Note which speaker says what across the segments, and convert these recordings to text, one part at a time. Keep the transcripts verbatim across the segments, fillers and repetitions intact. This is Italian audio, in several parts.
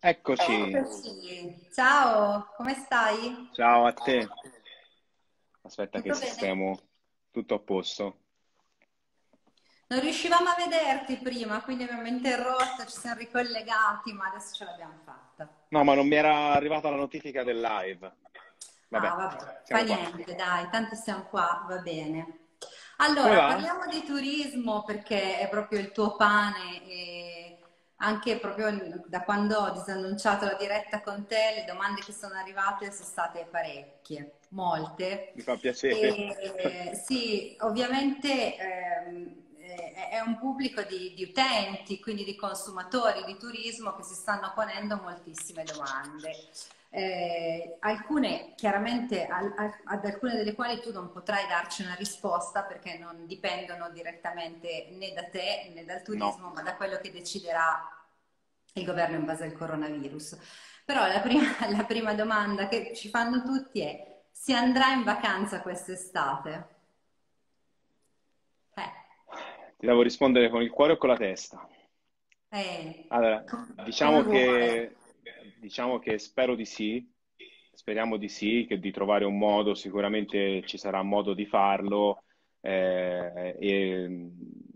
Speaker 1: Eccoci,
Speaker 2: Eccoci, ciao, come stai?
Speaker 1: ciao a te. Aspetta che
Speaker 2: Tutto bene?
Speaker 1: sistemo tutto a posto.
Speaker 2: Non riuscivamo a vederti prima, quindi abbiamo interrotto, ci siamo ricollegati, ma adesso ce l'abbiamo fatta.
Speaker 1: No, ma non mi era arrivata la notifica del live.
Speaker 2: Ah,
Speaker 1: Vabbè,
Speaker 2: vabbè, fa
Speaker 1: siamo qua.
Speaker 2: niente, dai, tanto siamo qua, va bene.
Speaker 1: Come
Speaker 2: Allora,
Speaker 1: va?
Speaker 2: parliamo di turismo perché è proprio il tuo pane e anche proprio da quando ho disannunciato la diretta con te, le domande che sono arrivate sono state parecchie, molte.
Speaker 1: Mi fa piacere.
Speaker 2: E sì, ovviamente ehm, è è un pubblico di, di utenti, quindi di consumatori di turismo che si stanno ponendo moltissime domande. Eh, alcune chiaramente al- al- ad alcune delle quali tu non potrai darci una risposta perché non dipendono direttamente né da te né dal
Speaker 1: No.
Speaker 2: turismo, ma da quello che deciderà il governo in base al coronavirus. Però la prima, la prima domanda che ci fanno tutti è: si andrà in vacanza quest'estate? Eh,
Speaker 1: Ti devo rispondere con il cuore o con la testa?
Speaker 2: eh,
Speaker 1: Allora,
Speaker 2: com- come
Speaker 1: diciamo
Speaker 2: vuole.
Speaker 1: che, diciamo che spero di sì, speriamo di sì, che di trovare un modo, sicuramente ci sarà modo di farlo eh, e,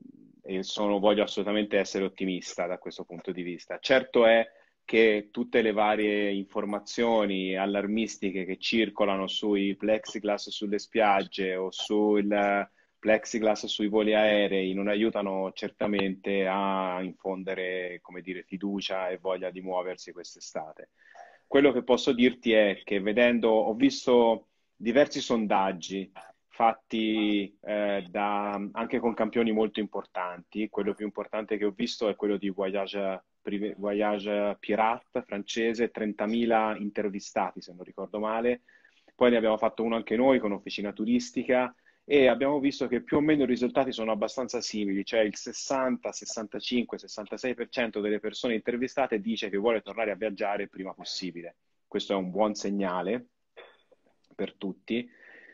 Speaker 1: e sono- voglio assolutamente essere ottimista da questo punto di vista. Certo è che tutte le varie informazioni allarmistiche che circolano sui plexiglass sulle spiagge o sul plexiglass sui voli aerei non aiutano certamente a infondere, come dire, fiducia e voglia di muoversi quest'estate. Quello che posso dirti è che vedendo, ho visto diversi sondaggi fatti eh, da, anche con campioni molto importanti. Quello più importante che ho visto è quello di Voyage, Privé- Voyage Pirate francese, trentamila intervistati se non ricordo male. Poi ne abbiamo fatto uno anche noi con Officina Turistica e abbiamo visto che più o meno i risultati sono abbastanza simili, cioè il sessanta, sessantacinque, sessantasei per cento delle persone intervistate dice che vuole tornare a viaggiare il prima possibile. Questo è un buon segnale per tutti.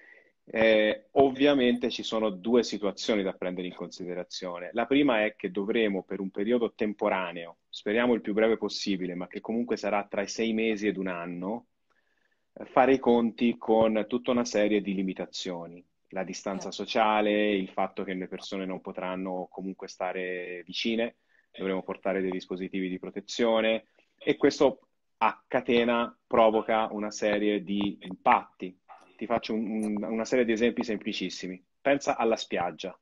Speaker 1: Eh, ovviamente ci sono due situazioni da prendere in considerazione. La prima è che dovremo per un periodo temporaneo, speriamo il più breve possibile, ma che comunque sarà tra i sei mesi ed un anno, eh, fare i conti con tutta una serie di limitazioni. La distanza sociale, il fatto che le persone non potranno comunque stare vicine, dovremo portare dei dispositivi di protezione e questo a catena provoca una serie di impatti. Ti faccio un- un- una serie di esempi semplicissimi. Pensa alla spiaggia.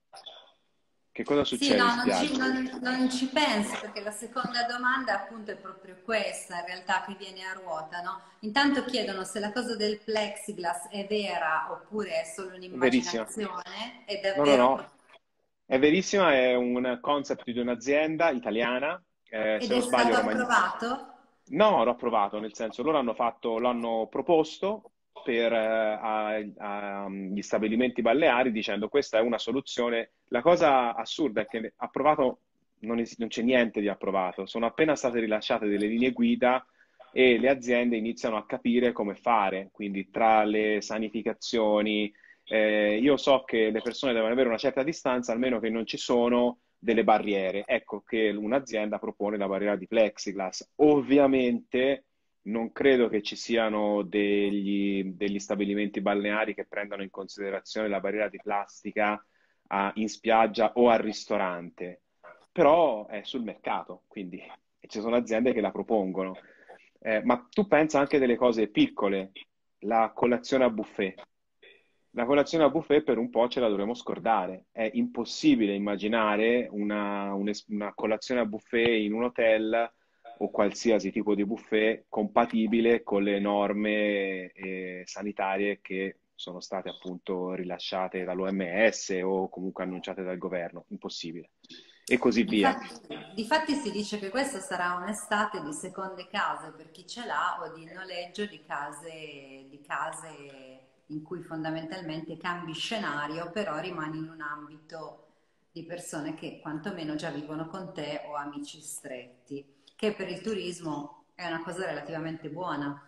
Speaker 1: Che cosa
Speaker 2: Sì,
Speaker 1: succede in
Speaker 2: no, non ci,
Speaker 1: spiaggia?
Speaker 2: non- non ci penso perché la seconda domanda appunto è proprio questa, in realtà, che viene a ruota, no? Intanto chiedono se la cosa del plexiglass è vera oppure è solo
Speaker 1: Verissima.
Speaker 2: un'immaginazione, è
Speaker 1: No, no,
Speaker 2: davvero così.
Speaker 1: no. È verissima, è un concept di un'azienda italiana, eh,
Speaker 2: Ed
Speaker 1: se
Speaker 2: è
Speaker 1: non sbaglio
Speaker 2: stato
Speaker 1: romagn-
Speaker 2: approvato?
Speaker 1: No, l'ho approvato, nel senso loro hanno fatto, l'hanno proposto per, eh, a- a- agli stabilimenti balneari dicendo questa è una soluzione. La cosa assurda è che approvato non, es- non c'è niente di approvato, sono appena state rilasciate delle linee guida e le aziende iniziano a capire come fare, quindi tra le sanificazioni, eh, io so che le persone devono avere una certa distanza, almeno che non ci sono delle barriere. Ecco che un'azienda propone la barriera di plexiglass. Ovviamente non credo che ci siano degli, degli stabilimenti balneari che prendano in considerazione la barriera di plastica a- in spiaggia o al ristorante, però è sul mercato, quindi e ci sono aziende che la propongono. Eh, ma tu pensa anche delle cose piccole, la colazione a buffet. La colazione a buffet per un po' ce la dovremo scordare. È impossibile immaginare una, un'es- una colazione a buffet in un hotel o qualsiasi tipo di buffet compatibile con le norme eh, sanitarie che sono state appunto rilasciate dall'O M S o comunque annunciate dal governo. Impossibile. E così via.
Speaker 2: Difatti, difatti si dice che questa sarà un'estate di seconde case per chi ce l'ha o di noleggio di case, di case in cui fondamentalmente cambi scenario, però rimani in un ambito di persone che quantomeno già vivono con te o amici stretti, che per il turismo è una cosa relativamente buona.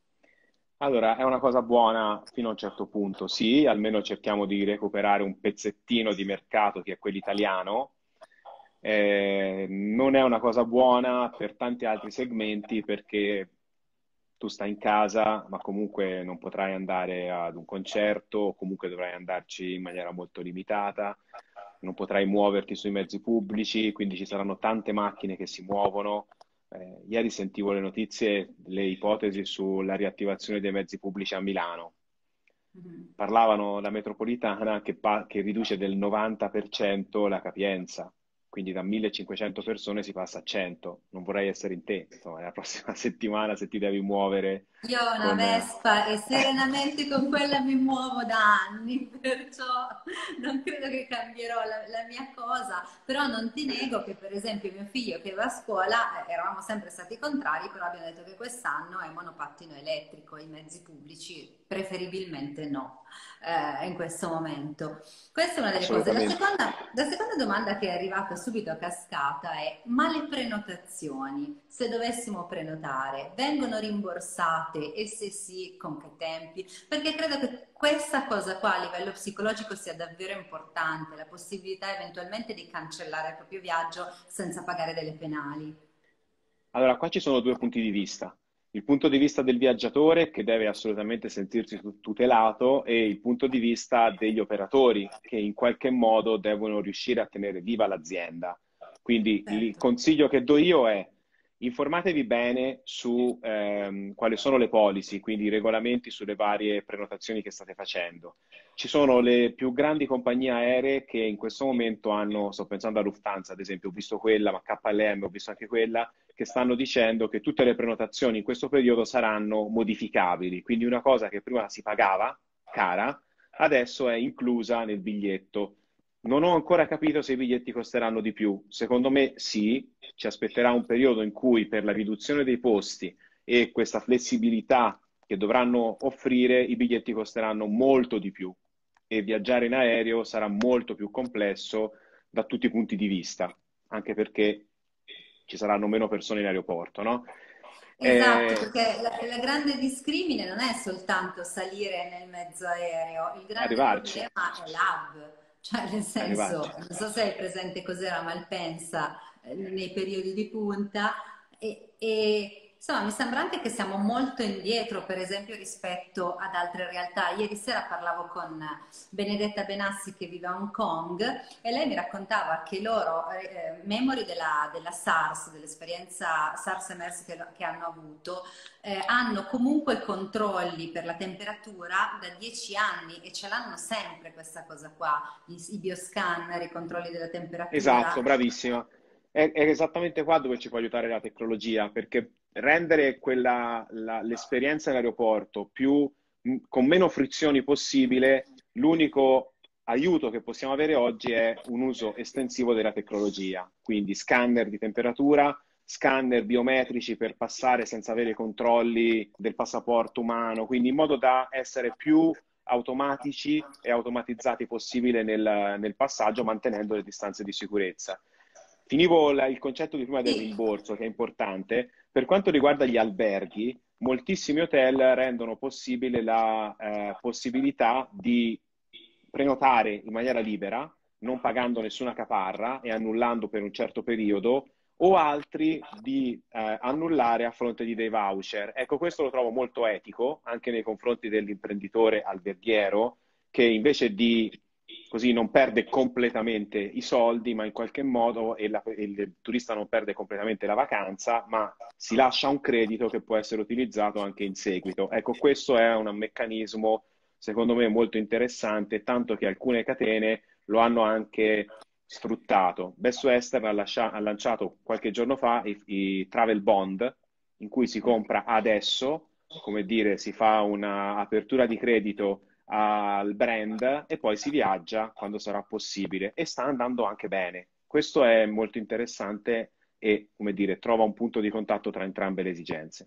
Speaker 1: Allora, è una cosa buona fino a un certo punto, sì, almeno cerchiamo di recuperare un pezzettino di mercato che è quello italiano. Eh, non è una cosa buona per tanti altri segmenti perché tu stai in casa, ma comunque non potrai andare ad un concerto, o comunque dovrai andarci in maniera molto limitata, non potrai muoverti sui mezzi pubblici, quindi ci saranno tante macchine che si muovono. Eh, ieri sentivo le notizie, le ipotesi sulla riattivazione dei mezzi pubblici a Milano.
Speaker 2: Mhm.
Speaker 1: Parlavano la metropolitana che, pa- che riduce del novanta per cento la capienza, quindi da millecinquecento persone si passa a cento. Non vorrei essere in te, insomma, la prossima settimana se ti devi muovere
Speaker 2: Io ho una
Speaker 1: con... eh,
Speaker 2: Vespa e serenamente con quella mi muovo da anni, perciò non credo che cambierò la, la mia cosa, però non ti nego che per esempio mio figlio che va a scuola, eh, eravamo sempre stati contrari, però abbiamo detto che quest'anno è monopattino elettrico, i mezzi pubblici preferibilmente no, eh, in questo momento. Questa è una delle cose. La
Speaker 1: Assolutamente.
Speaker 2: seconda, la seconda domanda che è arrivata subito a cascata è: ma le prenotazioni, se dovessimo prenotare, vengono rimborsate e se sì, con che tempi? Perché credo che questa cosa qua a livello psicologico sia davvero importante, la possibilità eventualmente di cancellare il proprio viaggio senza pagare delle penali.
Speaker 1: Allora, qua ci sono due punti di vista. Il punto di vista del viaggiatore che deve assolutamente sentirsi tu- tutelato e il punto di vista degli operatori che in qualche modo devono riuscire a tenere viva l'azienda. Quindi il
Speaker 2: Certo.
Speaker 1: consiglio che do io è informatevi bene su ehm, quali sono le policy, quindi i regolamenti sulle varie prenotazioni che state facendo. Ci sono le più grandi compagnie aeree che in questo momento hanno, sto pensando a Lufthansa ad esempio, ho visto quella, ma K L M ho visto anche quella, che stanno dicendo che tutte le prenotazioni in questo periodo saranno modificabili. Quindi una cosa che prima si pagava, cara, adesso è inclusa nel biglietto. Non ho ancora capito se i biglietti costeranno di più. Secondo me sì, ci aspetterà un periodo in cui per la riduzione dei posti e questa flessibilità che dovranno offrire, i biglietti costeranno molto di più e viaggiare in aereo sarà molto più complesso da tutti i punti di vista, anche perché ci saranno meno persone in aeroporto, no?
Speaker 2: Esatto,
Speaker 1: Eh,
Speaker 2: perché la, la grande discrimine non è soltanto salire nel mezzo aereo, il grande
Speaker 1: arrivarci,
Speaker 2: problema è l'hub, cioè nel senso,
Speaker 1: arrivarci.
Speaker 2: non so se hai presente cos'era Malpensa eh, nei periodi di punta e, e, insomma mi sembra anche che siamo molto indietro, per esempio rispetto ad altre realtà. Ieri sera parlavo con Benedetta Benassi che vive a Hong Kong e lei mi raccontava che loro, eh, memori della, della SARS, dell'esperienza SARS-MERS che, che hanno avuto, eh, hanno comunque controlli per la temperatura da dieci anni e ce l'hanno sempre questa cosa qua, i, i bioscanner, i controlli della
Speaker 1: Esatto,
Speaker 2: temperatura.
Speaker 1: bravissima. È, è esattamente qua dove ci può aiutare la tecnologia, perché rendere quella, la- l'esperienza in aeroporto più, mh, con meno frizioni possibile, l'unico aiuto che possiamo avere oggi è un uso estensivo della tecnologia, quindi scanner di temperatura, scanner biometrici per passare senza avere controlli del passaporto umano, quindi in modo da essere più automatici e automatizzati possibile nel, nel passaggio, mantenendo le distanze di sicurezza. Finivo la- il concetto di prima del
Speaker 2: Sì,
Speaker 1: rimborso, che è importante. Per quanto riguarda gli alberghi, moltissimi hotel rendono possibile la eh, possibilità di prenotare in maniera libera, non pagando nessuna caparra e annullando per un certo periodo, o altri di eh, annullare a fronte di dei voucher. Ecco, questo lo trovo molto etico anche nei confronti dell'imprenditore alberghiero, che invece di così non perde completamente i soldi, ma in qualche modo e la- e il turista non perde completamente la vacanza, ma si lascia un credito che può essere utilizzato anche in seguito. Ecco, questo è un meccanismo secondo me molto interessante, tanto che alcune catene lo hanno anche sfruttato. Best Western ha, lascia- ha lanciato qualche giorno fa i, i travel bond, in cui si compra adesso, come dire, si fa un'apertura di credito al brand e poi si viaggia quando sarà possibile e sta andando anche bene. Questo è molto interessante e, come dire, trova un punto di contatto tra entrambe le esigenze.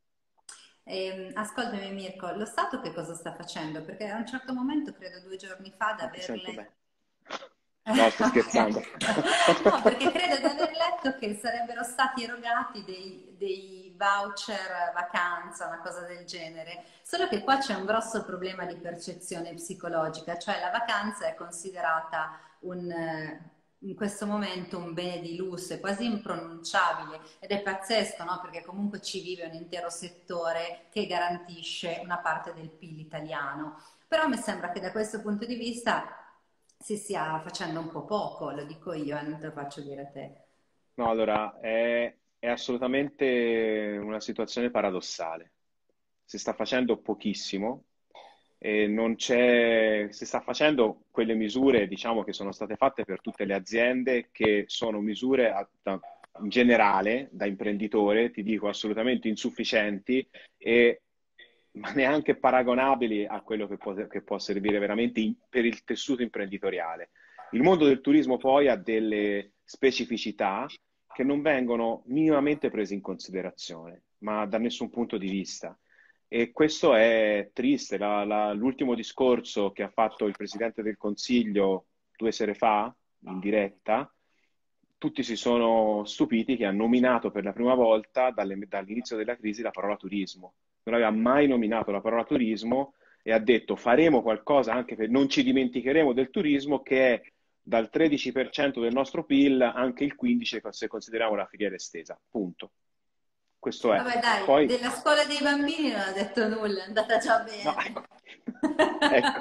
Speaker 2: ehm, ascoltami Mirko, lo Stato che cosa sta facendo? Perché a un certo momento, credo due giorni fa, di
Speaker 1: Non ti
Speaker 2: aver
Speaker 1: sento
Speaker 2: letto.
Speaker 1: bene. No, sto scherzando.
Speaker 2: Ok. No, perché credo di aver letto che sarebbero stati erogati dei, dei voucher vacanza, una cosa del genere. Solo che qua c'è un grosso problema di percezione psicologica, cioè la vacanza è considerata un, eh, in questo momento un bene di lusso, è quasi impronunciabile ed è pazzesco, no? Perché comunque ci vive un intero settore che garantisce una parte del P I L italiano. Però mi sembra che da questo punto di vista si stia facendo un po' poco, lo dico io, e non te lo faccio dire a te.
Speaker 1: No, allora, è, è assolutamente una situazione paradossale. Si sta facendo pochissimo e non c'è, si sta facendo quelle misure, diciamo, che sono state fatte per tutte le aziende, che sono misure a- da- in generale, da imprenditore, ti dico, assolutamente insufficienti e ma neanche paragonabili a quello che può, che può servire veramente in- per il tessuto imprenditoriale. Il mondo del turismo poi ha delle specificità che non vengono minimamente prese in considerazione, ma da nessun punto di vista. E questo è triste. La- la- l'ultimo discorso che ha fatto il Presidente del Consiglio due sere fa, in diretta, tutti si sono stupiti che ha nominato per la prima volta dalle- dall'inizio della crisi la parola turismo. Non aveva mai nominato la parola turismo e ha detto faremo qualcosa anche per non ci dimenticheremo del turismo che è dal tredici per cento del nostro P I L anche il quindici per cento se consideriamo la filiera estesa. Punto. Questo è.
Speaker 2: Vabbè, dai,
Speaker 1: Poi,
Speaker 2: della scuola dei bambini non ha detto nulla, è andata già
Speaker 1: no,
Speaker 2: bene.
Speaker 1: ecco, ecco,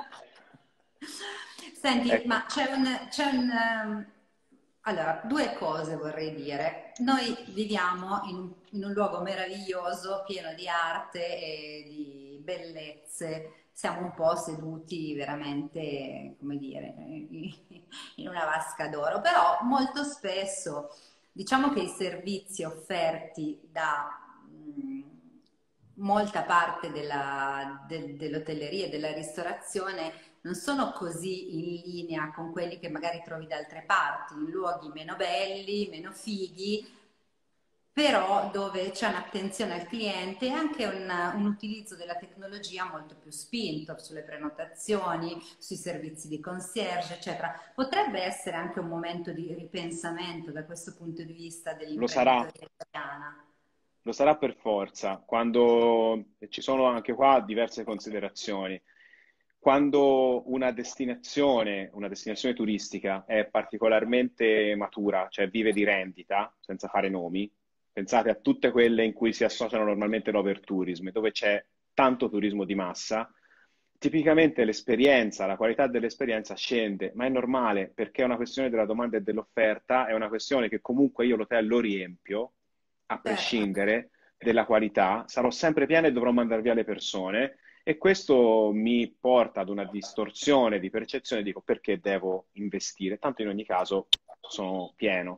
Speaker 2: Senti,
Speaker 1: ecco.
Speaker 2: ma c'è un, c'è un, ehm, allora, due cose vorrei dire. Noi viviamo in, un in un luogo meraviglioso, pieno di arte e di bellezze. Siamo un po' seduti veramente, come dire, in una vasca d'oro, però molto spesso diciamo che i servizi offerti da mh, molta parte della, del- dell'hotelleria e della ristorazione non sono così in linea con quelli che magari trovi da altre parti, in luoghi meno belli, meno fighi, però dove c'è un'attenzione al cliente e anche un, un utilizzo della tecnologia molto più spinto sulle prenotazioni, sui servizi di concierge, eccetera. Potrebbe essere anche un momento di ripensamento da questo punto di vista
Speaker 1: Lo sarà,
Speaker 2: dell'imprenditoria italiana.
Speaker 1: lo sarà per forza, quando e ci sono anche qua diverse considerazioni. Quando una destinazione, una destinazione turistica è particolarmente matura, cioè vive di rendita, senza fare nomi, pensate a tutte quelle in cui si associano normalmente l'overtourism, dove c'è tanto turismo di massa, tipicamente l'esperienza, la qualità dell'esperienza scende, ma è normale perché è una questione della domanda e dell'offerta, è una questione che comunque io l'hotel lo riempio, a
Speaker 2: Certo.
Speaker 1: prescindere della qualità, sarò sempre pieno e dovrò mandare via le persone e questo mi porta ad una distorsione di percezione, dico perché devo investire, tanto in ogni caso sono pieno.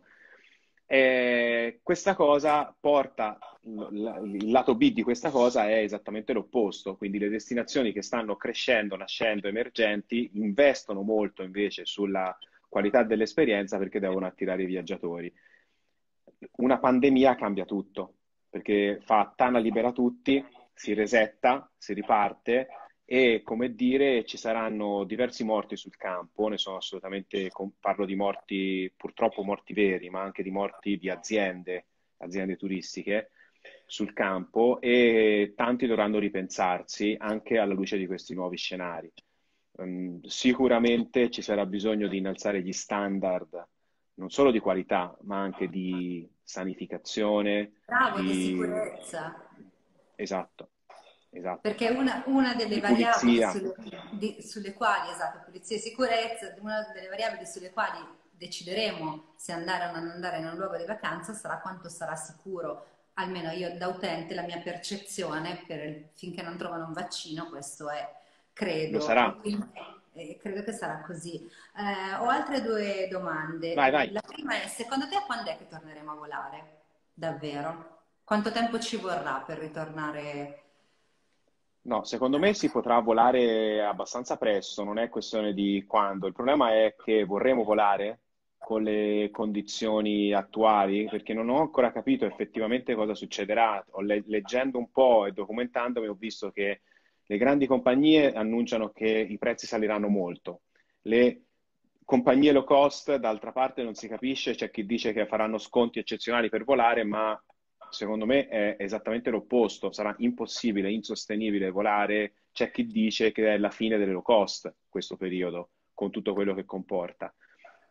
Speaker 1: E questa cosa porta, il lato B di questa cosa è esattamente l'opposto, quindi le destinazioni che stanno crescendo, nascendo, emergenti, investono molto invece sulla qualità dell'esperienza perché devono attirare i viaggiatori. Una pandemia cambia tutto, perché fa tana libera tutti, si resetta, si riparte e, come dire, ci saranno diversi morti sul campo, ne sono assolutamente, parlo di morti, purtroppo morti veri, ma anche di morti di aziende, aziende turistiche sul campo e tanti dovranno ripensarsi anche alla luce di questi nuovi scenari. Um, sicuramente ci sarà bisogno di innalzare gli standard non solo di qualità, ma anche di sanificazione,
Speaker 2: Bravo, di
Speaker 1: di...
Speaker 2: sicurezza.
Speaker 1: Esatto, esatto,
Speaker 2: Perché una, una delle
Speaker 1: di
Speaker 2: variabili
Speaker 1: pulizia.
Speaker 2: sulle, di- sulle quali, esatto, pulizia e sicurezza, una delle variabili sulle quali decideremo se andare o non andare in un luogo di vacanza sarà quanto sarà sicuro. Almeno io da utente, la mia percezione, per, finché non trovano un vaccino, questo è,
Speaker 1: Lo
Speaker 2: credo, e
Speaker 1: sarà.
Speaker 2: quindi eh, credo che sarà così. Eh, ho altre due domande.
Speaker 1: Vai, vai.
Speaker 2: La prima è, secondo te quando è che torneremo a volare? Davvero? Quanto tempo ci vorrà per ritornare?
Speaker 1: No, secondo me si potrà volare abbastanza presto, non è questione di quando. Il problema è che vorremmo volare con le condizioni attuali, perché non ho ancora capito effettivamente cosa succederà. Ho le- leggendo un po' e documentandomi, ho visto che le grandi compagnie annunciano che i prezzi saliranno molto. Le compagnie low cost, d'altra parte, non si capisce, c'è chi dice che faranno sconti eccezionali per volare, ma secondo me è esattamente l'opposto, sarà impossibile, insostenibile volare. C'è chi dice che è la fine delle low cost questo periodo, con tutto quello che comporta.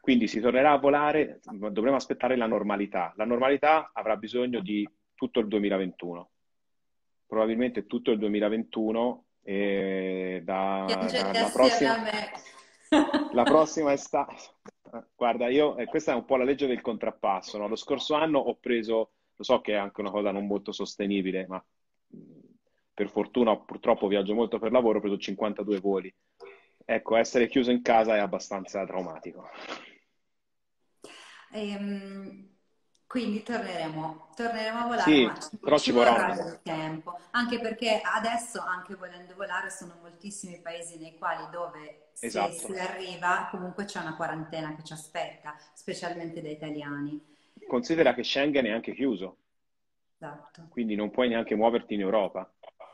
Speaker 1: Quindi si tornerà a volare, dovremo aspettare la normalità. La normalità avrà bisogno di tutto il duemilaventuno, probabilmente tutto il duemilaventuno, e da,
Speaker 2: Piangete
Speaker 1: dalla
Speaker 2: assieme
Speaker 1: prossima,
Speaker 2: a me.
Speaker 1: la prossima estate. Guarda, io, eh, questa è un po' la legge del contrappasso, no? Lo scorso anno ho preso, lo so che è anche una cosa non molto sostenibile, ma mh, per fortuna, purtroppo viaggio molto per lavoro, ho preso cinquantadue voli. Ecco, essere chiuso in casa è abbastanza traumatico.
Speaker 2: Ehm, quindi torneremo, torneremo a volare, ma
Speaker 1: Sì,
Speaker 2: ci,
Speaker 1: però ci
Speaker 2: ci
Speaker 1: vorrà un
Speaker 2: vorrà
Speaker 1: modo.
Speaker 2: del tempo, anche perché adesso, anche volendo volare, sono moltissimi paesi nei quali dove se si
Speaker 1: Esatto.
Speaker 2: arriva comunque c'è una quarantena che ci aspetta, specialmente da italiani.
Speaker 1: Considera
Speaker 2: Eh,
Speaker 1: che Schengen è anche chiuso,
Speaker 2: esatto.
Speaker 1: quindi non puoi neanche muoverti in Europa.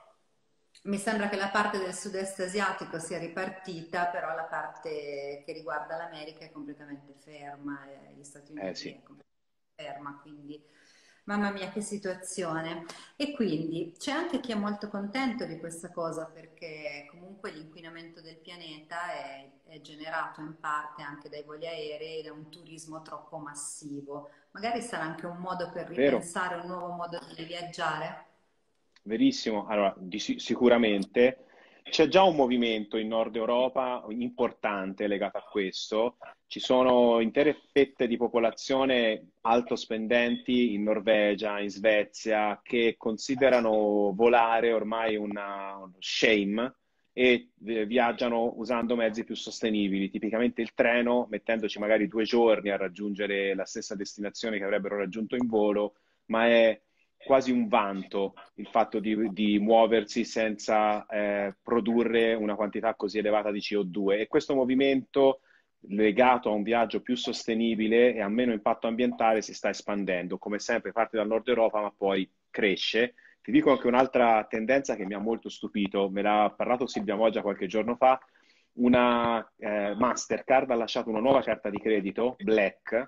Speaker 2: Mi sembra che la parte del sud-est asiatico sia ripartita, però la parte che riguarda l'America è completamente ferma e gli Stati
Speaker 1: Eh
Speaker 2: Uniti
Speaker 1: sì,
Speaker 2: è completamente ferma, quindi mamma mia che situazione. E quindi c'è anche chi è molto contento di questa cosa perché comunque l'inquinamento del pianeta è, è generato in parte anche dai voli aerei e da un turismo troppo massivo. Magari sarà anche un modo per
Speaker 1: vero.
Speaker 2: ripensare un nuovo modo di viaggiare.
Speaker 1: Verissimo. Allora, di si- sicuramente c'è già un movimento in Nord Europa importante legato a questo. Ci sono intere fette di popolazione alto spendenti in Norvegia, in Svezia, che considerano volare ormai una, uno shame e eh, viaggiano usando mezzi più sostenibili, tipicamente il treno, mettendoci magari due giorni a raggiungere la stessa destinazione che avrebbero raggiunto in volo, ma è quasi un vanto il fatto di, di muoversi senza eh, produrre una quantità così elevata di C O due. E questo movimento legato a un viaggio più sostenibile e a meno impatto ambientale si sta espandendo. Come sempre parte dal nord Europa, ma poi cresce. Ti dico anche un'altra tendenza che mi ha molto stupito, me l'ha parlato Silvia Moggia qualche giorno fa. Una eh, Mastercard ha lasciato una nuova carta di credito, Black,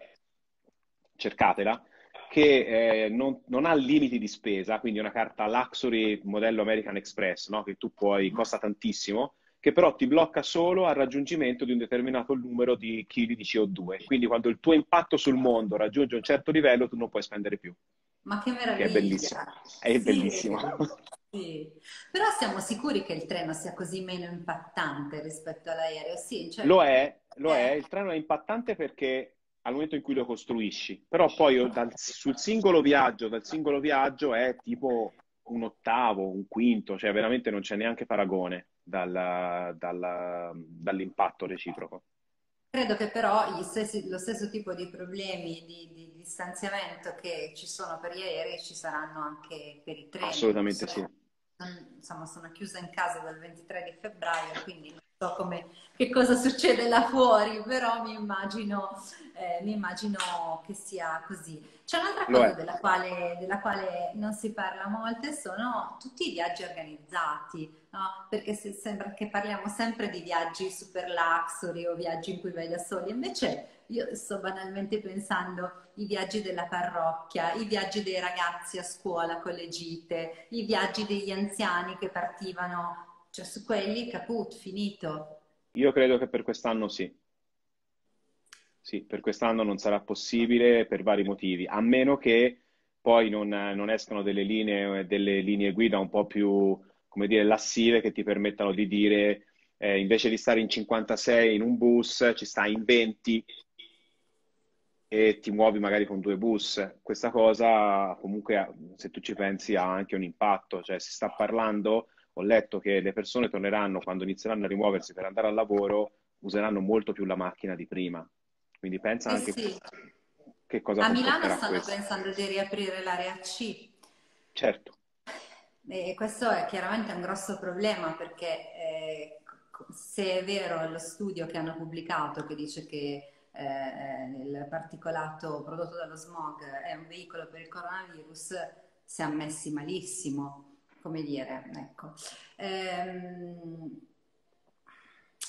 Speaker 1: cercatela, che eh, non, non ha limiti di spesa, quindi una carta Luxury modello American Express, no? Che tu puoi, costa tantissimo, che però ti blocca solo al raggiungimento di un determinato numero di chili di C O due. Quindi quando il tuo impatto sul mondo raggiunge un certo livello, tu non puoi spendere più,
Speaker 2: Ma che
Speaker 1: che è bellissimo.
Speaker 2: meraviglia!
Speaker 1: È
Speaker 2: Sì,
Speaker 1: bellissimo.
Speaker 2: sì. Però siamo sicuri che il treno sia così meno impattante rispetto all'aereo? Sì, cioè,
Speaker 1: Lo è, lo è,
Speaker 2: eh,
Speaker 1: il treno è impattante perché al momento in cui lo costruisci, però poi dal- sul singolo viaggio, dal singolo viaggio è tipo un ottavo, un quinto, cioè veramente non c'è neanche paragone dal- dal- dall'impatto reciproco.
Speaker 2: credo che però gli stessi- lo stesso tipo di problemi di, di distanziamento che ci sono per gli aerei ci saranno anche per i treni. Non
Speaker 1: Assolutamente
Speaker 2: so,
Speaker 1: sì.
Speaker 2: non- insomma, sono chiusa in casa dal ventitré di febbraio, quindi non so come, che cosa succede là fuori, però mi immagino, eh, mi immagino che sia così. C'è un'altra
Speaker 1: Lo
Speaker 2: cosa
Speaker 1: è.
Speaker 2: della quale, della quale non si parla molto e sono tutti i viaggi organizzati. No, perché se- sembra che parliamo sempre di viaggi super luxury o viaggi in cui vai da soli, invece io sto banalmente pensando i viaggi della parrocchia, i viaggi dei ragazzi a scuola con le gite, i viaggi degli anziani che partivano, cioè su quelli caput, finito.
Speaker 1: Io credo che per quest'anno sì. Sì, per quest'anno non sarà possibile per vari motivi, a meno che poi non, non escano delle linee, delle linee guida un po' più, come dire, lassive che ti permettano di dire, eh, invece di stare in cinquantasei in un bus, ci stai in venti e ti muovi magari con due bus. Questa cosa comunque, se tu ci pensi, ha anche un impatto, cioè si sta parlando, ho letto che le persone torneranno quando inizieranno a rimuoversi per andare al lavoro, useranno molto più la macchina di prima. Quindi pensa
Speaker 2: Eh
Speaker 1: anche
Speaker 2: sì,
Speaker 1: che cosa
Speaker 2: a Milano
Speaker 1: comporterà
Speaker 2: stanno
Speaker 1: questo.
Speaker 2: pensando di riaprire l'area C.
Speaker 1: Certo,
Speaker 2: E questo è chiaramente un grosso problema perché eh, c- se è vero lo studio che hanno pubblicato che dice che eh, il particolato prodotto dallo smog è un veicolo per il coronavirus, si è ammessi malissimo, come dire, ecco. Ehm,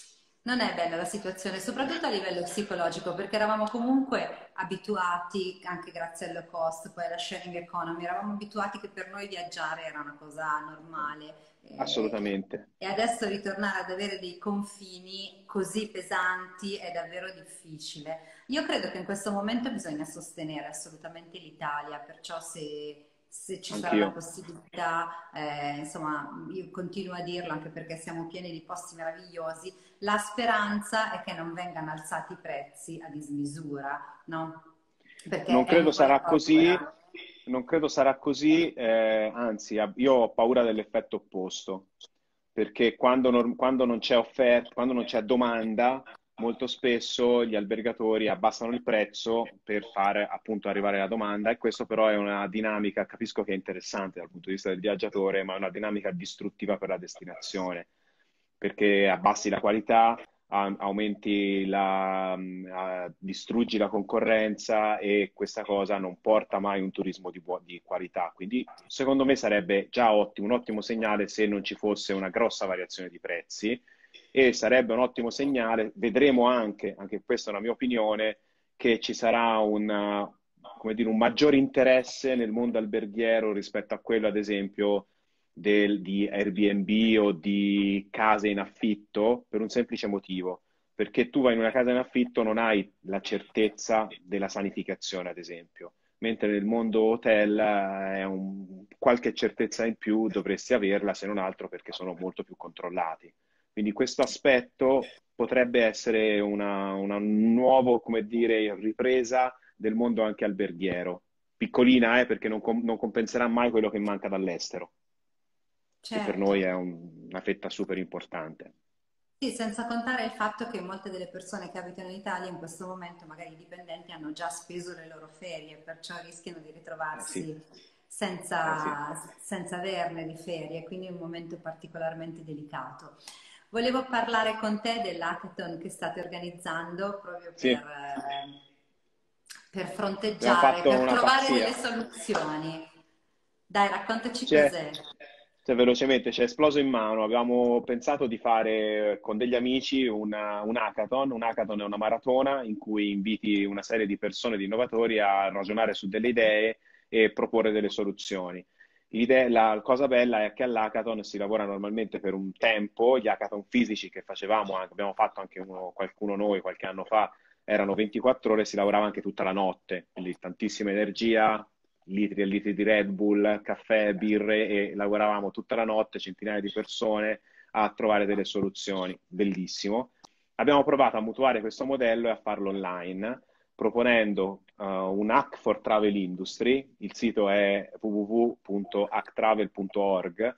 Speaker 2: Non è bella la situazione, soprattutto a livello psicologico, perché eravamo comunque abituati, anche grazie al low cost, poi alla sharing economy, eravamo abituati che per noi viaggiare era una cosa normale. eh,
Speaker 1: Assolutamente.
Speaker 2: E adesso ritornare ad avere dei confini così pesanti è davvero difficile. Io credo che in questo momento bisogna sostenere assolutamente l'Italia, perciò se, se ci sarà la
Speaker 1: Anch'io.
Speaker 2: possibilità, eh, insomma, io continuo a dirlo anche perché siamo pieni di posti meravigliosi, la speranza è che non vengano alzati i prezzi a dismisura, no? Perché
Speaker 1: Non
Speaker 2: è
Speaker 1: credo
Speaker 2: un po' la
Speaker 1: sarà così,
Speaker 2: paura.
Speaker 1: non credo sarà così, eh, anzi, a- io ho paura dell'effetto opposto, perché quando non, quando non c'è offerta, quando non c'è domanda, molto spesso gli albergatori abbassano il prezzo per fare appunto arrivare la domanda e questo però è una dinamica, capisco che è interessante dal punto di vista del viaggiatore, ma è una dinamica distruttiva per la destinazione, perché abbassi la qualità, a- aumenti la, mh, a- distruggi la concorrenza e questa cosa non porta mai un turismo di, buo- di qualità. Quindi, secondo me, sarebbe già ottimo, un ottimo segnale se non ci fosse una grossa variazione di prezzi e sarebbe un ottimo segnale. Vedremo anche, anche questa è una mia opinione, che ci sarà una- come dire, un maggiore interesse nel mondo alberghiero rispetto a quello, ad esempio, del- di Airbnb o di case in affitto per un semplice motivo, perché tu vai in una casa in affitto non hai la certezza della sanificazione, ad esempio, mentre nel mondo hotel eh, è un- qualche certezza in più dovresti averla, se non altro perché sono molto più controllati. Quindi questo aspetto potrebbe essere una, una nuova, come dire, ripresa del mondo anche alberghiero. Piccolina, eh, perché non, com- non compenserà mai quello che manca dall'estero che per
Speaker 2: Certo.
Speaker 1: noi è un- una fetta super importante.
Speaker 2: Sì, senza contare il fatto che molte delle persone che abitano in Italia in questo momento, magari i dipendenti, hanno già speso le loro ferie, perciò rischiano di
Speaker 1: Eh sì,
Speaker 2: ritrovarsi
Speaker 1: eh sì.
Speaker 2: senza, senza averne di ferie, quindi è un momento particolarmente delicato. Volevo parlare con te dell'hackathon che state organizzando proprio per,
Speaker 1: Sì,
Speaker 2: eh, per
Speaker 1: abbiamo
Speaker 2: fronteggiare,
Speaker 1: fatto
Speaker 2: per
Speaker 1: una
Speaker 2: trovare
Speaker 1: pazzia.
Speaker 2: delle soluzioni. Dai, raccontaci
Speaker 1: C'è,
Speaker 2: cos'è.
Speaker 1: cioè, velocemente, c'è esploso in mano. Abbiamo pensato di fare con degli amici una- un hackathon. Un hackathon è una maratona in cui inviti una serie di persone, di innovatori, a ragionare su delle idee e proporre delle soluzioni. L'idea- la cosa bella è che all'hackathon si lavora normalmente per un tempo. Gli hackathon fisici che facevamo, anche- abbiamo fatto anche uno, qualcuno noi qualche anno fa, erano ventiquattro ore, si lavorava anche tutta la notte, quindi tantissima energia, litri e litri di Red Bull, caffè, birre e lavoravamo tutta la notte, centinaia di persone a trovare delle soluzioni. Bellissimo. Abbiamo provato a mutuare questo modello e a farlo online, proponendo uh, un hack for travel industry. Il sito è w w w punto hack travel punto org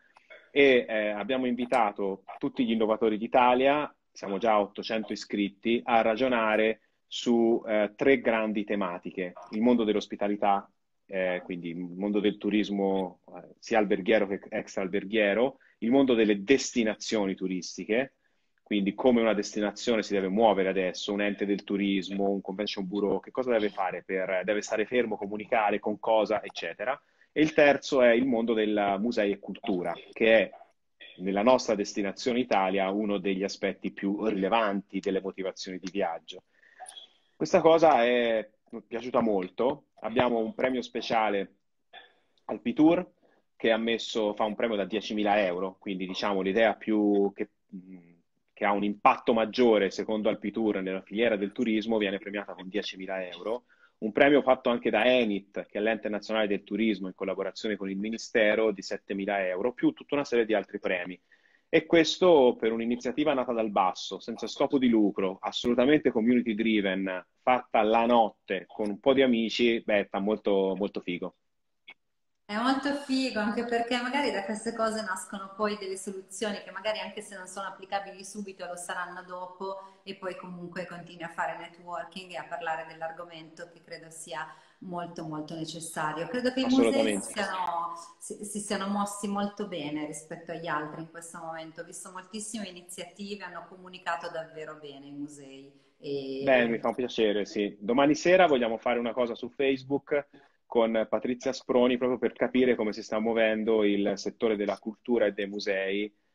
Speaker 1: e eh, abbiamo invitato tutti gli innovatori d'Italia, siamo già a ottocento iscritti, a ragionare su eh, tre grandi tematiche: il mondo dell'ospitalità, eh, quindi il mondo del turismo eh, sia alberghiero che extra alberghiero, il mondo delle destinazioni turistiche, quindi come una destinazione si deve muovere adesso, un ente del turismo, un convention bureau, che cosa deve fare per, deve stare fermo, comunicare con cosa, eccetera. E il terzo è il mondo della musei e cultura, che è nella nostra destinazione Italia uno degli aspetti più rilevanti delle motivazioni di viaggio. Questa cosa è piaciuta molto. Abbiamo un premio speciale al P-Tour che ha messo, fa un premio da diecimila euro, quindi diciamo l'idea più che, che ha un impatto maggiore secondo Alpitour nella filiera del turismo viene premiata con diecimila euro. Un premio fatto anche da Enit, che è l'ente nazionale del turismo, in collaborazione con il Ministero, di settemila euro, più tutta una serie di altri premi. E questo per un'iniziativa nata dal basso, senza scopo di lucro, assolutamente community driven, fatta la notte con un po' di amici, beh, sta molto, molto figo.
Speaker 2: È molto figo anche perché magari da queste cose nascono poi delle soluzioni che magari anche se non sono applicabili subito lo saranno dopo e poi comunque continui a fare networking e a parlare dell'argomento che credo sia molto molto necessario. Credo che i musei si
Speaker 1: Assolutamente.
Speaker 2: siano, si, si siano mossi molto bene rispetto agli altri in questo momento. Ho visto moltissime iniziative, hanno comunicato davvero bene i musei.
Speaker 1: Bene, mi
Speaker 2: E
Speaker 1: fa un piacere, sì. Domani sera vogliamo fare una cosa su Facebook con Patrizia Sproni proprio per capire come si sta muovendo il settore della cultura e dei musei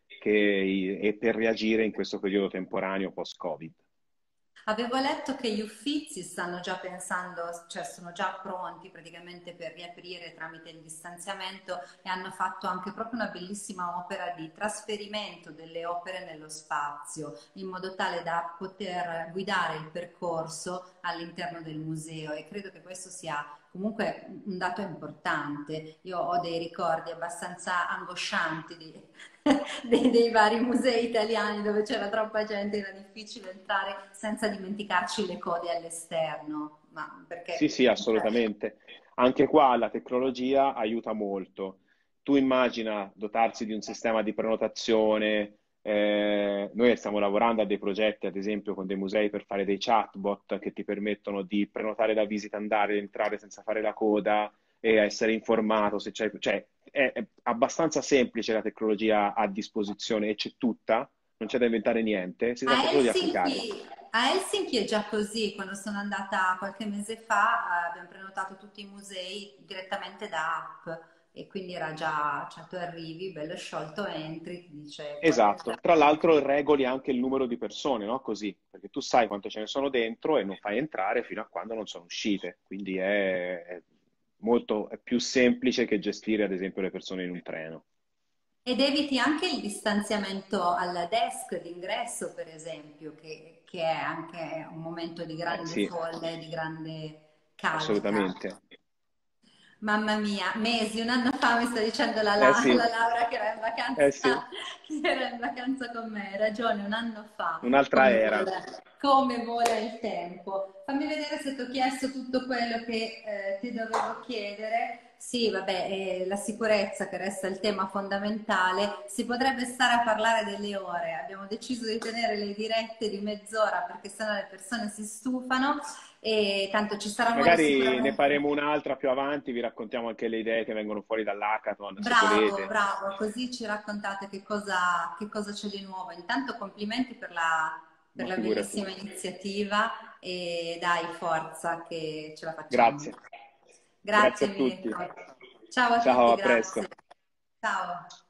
Speaker 1: che, e per reagire in questo periodo temporaneo post-Covid.
Speaker 2: Avevo letto che gli Uffizi stanno già pensando, cioè sono già pronti praticamente per riaprire tramite il distanziamento e hanno fatto anche proprio una bellissima opera di trasferimento delle opere nello spazio, in modo tale da poter guidare il percorso all'interno del museo e credo che questo sia comunque un dato importante. Io ho dei ricordi abbastanza angoscianti di dei, dei vari musei italiani dove c'era troppa gente, era difficile entrare senza dimenticarci le code all'esterno, ma
Speaker 1: Sì,
Speaker 2: perché
Speaker 1: sì,
Speaker 2: cioè,
Speaker 1: assolutamente. Anche qua la tecnologia aiuta molto. Tu immagina dotarsi di un sistema di prenotazione. Eh, noi stiamo lavorando a dei progetti, ad esempio, con dei musei per fare dei chatbot che ti permettono di prenotare la visita, andare, entrare senza fare la coda e essere informato se c'è, cioè, è, è abbastanza semplice la tecnologia a disposizione e c'è tutta, non c'è da inventare niente, si
Speaker 2: a
Speaker 1: tratta solo di applicarla.
Speaker 2: Helsinki, a Helsinki è già così, quando sono andata qualche mese fa, eh, abbiamo prenotato tutti i musei direttamente da app e quindi era già, cioè tu arrivi, bello sciolto, entri, ti dice vuoi
Speaker 1: Esatto,
Speaker 2: entrare.
Speaker 1: tra l'altro regoli anche il numero di persone, no? Così, perché tu sai quante ce ne sono dentro e non fai entrare fino a quando non sono uscite, quindi è, è molto è più semplice che gestire ad esempio le persone in un treno.
Speaker 2: Ed eviti anche il distanziamento alla desk d'ingresso, per esempio, che, che è anche un momento di
Speaker 1: Eh
Speaker 2: grande
Speaker 1: sì,
Speaker 2: folla e di grande carica.
Speaker 1: assolutamente.
Speaker 2: Mamma mia, mesi, un anno fa mi sta dicendo la,
Speaker 1: Eh
Speaker 2: La-
Speaker 1: sì,
Speaker 2: la Laura che era in
Speaker 1: eh
Speaker 2: vacanza,
Speaker 1: sì,
Speaker 2: che era in vacanza con me, hai ragione, un anno fa,
Speaker 1: un'altra
Speaker 2: come
Speaker 1: era.
Speaker 2: vola, come vola il tempo. Fammi vedere se ti ho chiesto tutto quello che eh, ti dovevo chiedere. Sì, vabbè, eh, la sicurezza che resta il tema fondamentale. Si potrebbe stare a parlare delle ore. Abbiamo deciso di tenere le dirette di mezz'ora perché sennò le persone si stufano e tanto ci sarà modo
Speaker 1: Magari ne
Speaker 2: sicuramente.
Speaker 1: faremo un'altra più avanti, vi raccontiamo anche le idee che vengono fuori dall'hackathon, se
Speaker 2: Bravo,
Speaker 1: volete.
Speaker 2: bravo, così ci raccontate che cosa, che cosa c'è di nuovo. Intanto complimenti per la, per
Speaker 1: Ma
Speaker 2: la
Speaker 1: figurati.
Speaker 2: bellissima iniziativa e dai, forza che ce la facciamo.
Speaker 1: Grazie, grazie
Speaker 2: Grazie
Speaker 1: a tutti.
Speaker 2: Mirko. Ciao a
Speaker 1: Ciao,
Speaker 2: tutti,
Speaker 1: a presto.
Speaker 2: grazie. Ciao.